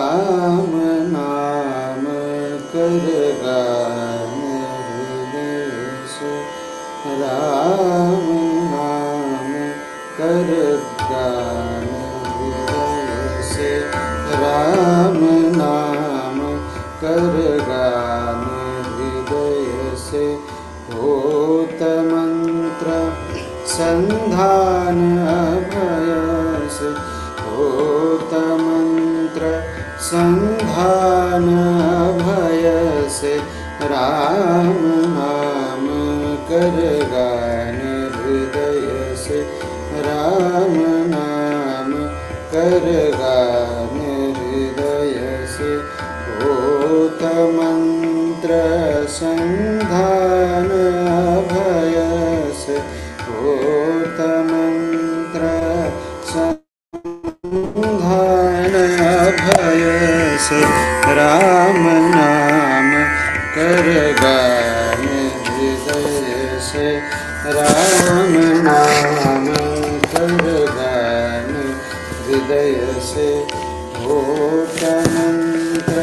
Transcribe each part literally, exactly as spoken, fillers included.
राम नाम कर गान हृदय से, राम नाम कर गान हृदय से, राम नाम कर गान हृदय से। होत मंत्र संधान अभय से, होत मंत्र संधान अभय से, राम नाम कर गान हृदय से, राम नाम कर गान हृदय से। होत मंत्र संधान अभय से, होत मंत्र संधान अभय से, राम नाम कर गान हृदय से, राम नाम कर गान हृदय से। होत मंत्र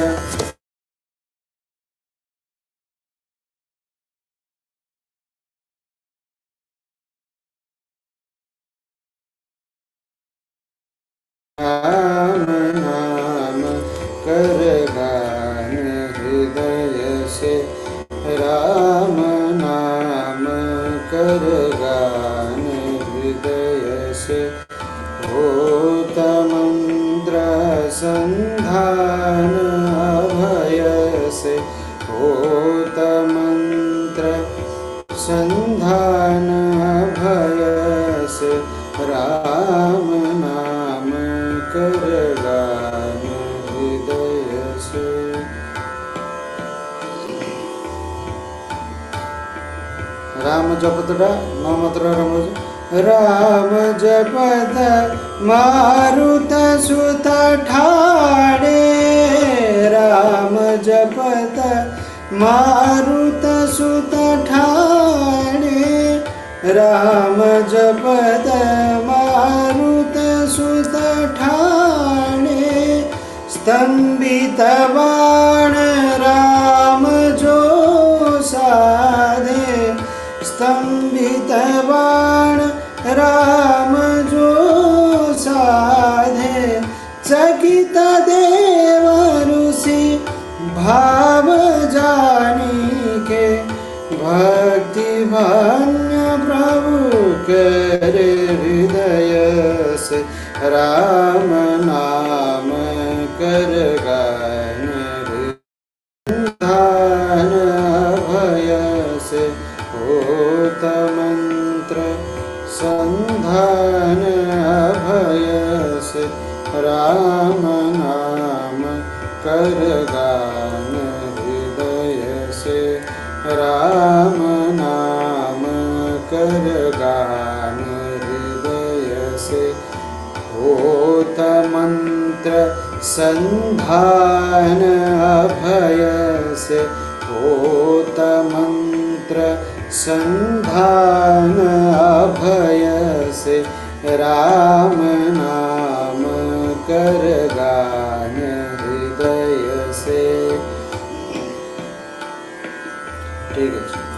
राम नाम कर गान हृदय से, राम नाम कर गान हृदय से। होत मंत्र संधान अभय से, होत मंत्र संधान अभय से, राम नाम कर गान हृदय से। राम जपतडा नौ मात्र रमज। राम जपत मारुत सुत ठाणे, राम जपत मारुत सुत ठाणे, राम जपत मारुत सुत ठाणे। स्तंभित बाण राम जो साधे, स्तंभित बाण राम जो साधे। चकित देव ऋषि भाव जानी के, भक्ति भन्य प्रभु करे हृदय से, राम नाम कर गान संधान अभय से। होत मंत्र संधान अभय से, राम नाम कर गान हृदय से, राम नाम कर गान हृदय से। होत मंत्र संधान अभय से, होत मंत्र संधान अभय से, राम नाम कर गान हृदय से। ठीक है।